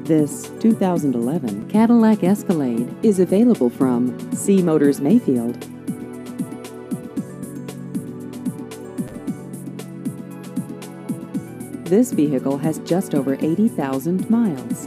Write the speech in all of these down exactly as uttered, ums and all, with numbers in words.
This two thousand eleven Cadillac Escalade is available from C Motors Mayfield. This vehicle has just over eighty thousand miles.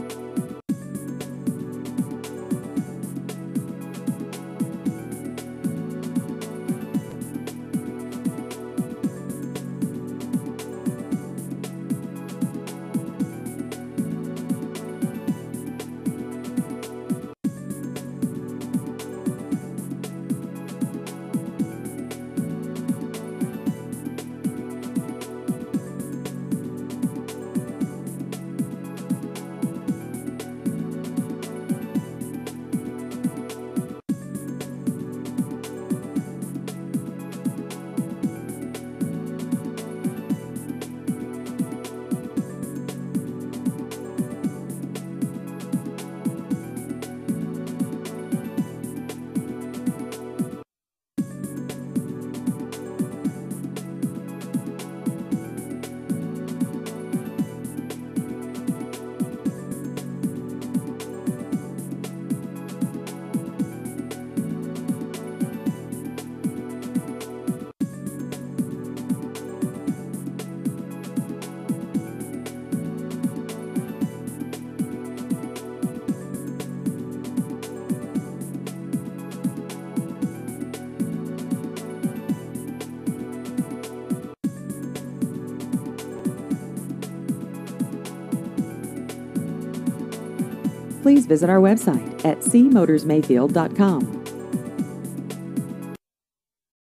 Please visit our website at c motors mayfield dot com.